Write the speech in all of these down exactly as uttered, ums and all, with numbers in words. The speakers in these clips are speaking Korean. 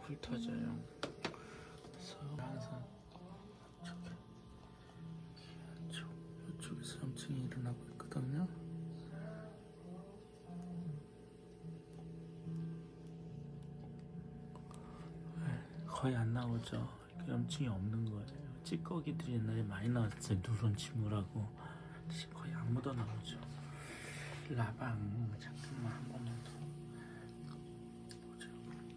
훑어져요. 그래서 항상 저기 이쪽, 이쪽에서 염증이 일어나고 있거든요. 거의 안 나오죠. 염증이 없는 거예요. 찌꺼기들이 옛날에 많이 나왔어요. 누런 침물하고 지금 거의 안 묻어 나오죠. 라방 잠깐만 한 번만 더 보자.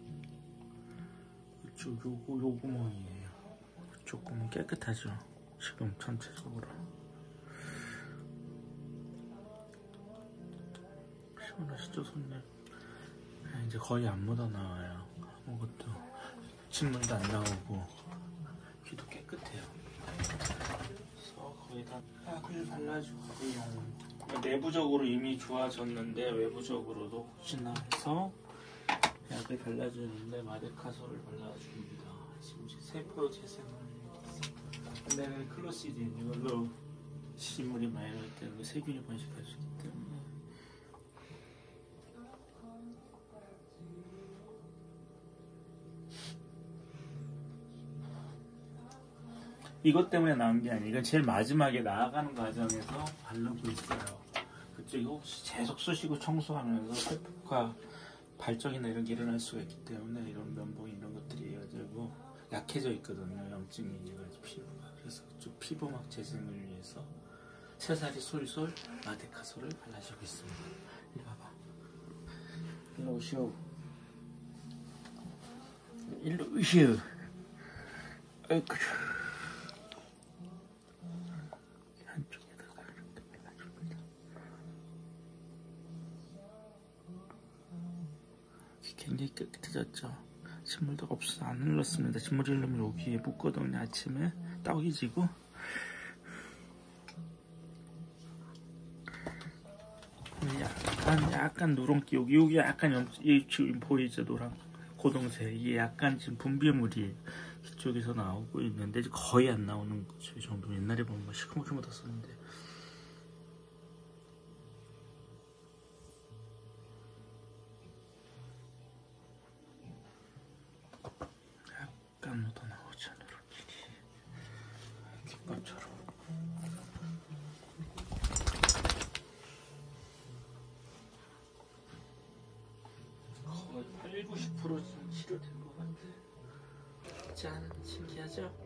이쪽 요거 요 구멍이에요. 이쪽 구멍 깨끗하죠. 지금 전체적으로 시원하시죠 손님? 이제 거의 안 묻어 나와요. 아무것도 침물도 안 나오고 귀도 깨끗해요. 그래서 거의 다 약을 발라주고요. 내부적으로 이미 좋아졌는데 외부적으로도 혹시나 해서 약을 발라주는데 마데카솔을 발라줍니다. 지금 세포 재생을 근데 클로시딘 이걸로 시물이 많이 나올 때 세균이 번식할 수 있기 때문에 이것 때문에 나온 게 아니고 제일 마지막에 나아가는 과정에서 바르고 있어요. 그쪽이 혹시 계속 쑤시고 청소하면서 세포가 발정이나 이런 게 일어날 수가 있기 때문에 이런 면봉 이런 것들이 해가지고 약해져 있거든요. 염증이 이래가지고 피부가. 그래서 그쪽 피부막 재생을 위해서 새살이 솔솔 마데카솔을 발라주고 있습니다. 이리 봐봐. 일로 오시오. 일로 오시오. 아이쿠. 한쪽에다가 이렇게 발라줍니다. 굉장히 깨끗해졌죠. 진물도 없어 안 흘렀습니다. 진물이 흘르면 여기에 묻거든요. 아침에 떡이 지고 약간 약간 누런기 여기 여기 약간 염, 이 지금 보이죠 노란 고동색 이게 약간 지금 분비물이 이쪽에서 나오고 있는데 거의 안 나오는 거죠. 이 정도 옛날에 보면 뭐 시커멓게 묻었었는데 약간 묻어 나오죠. 누런길이 김밥처럼. 거의 팔, 구십 퍼센트 치료된 것 같아. 짠, 신기하죠?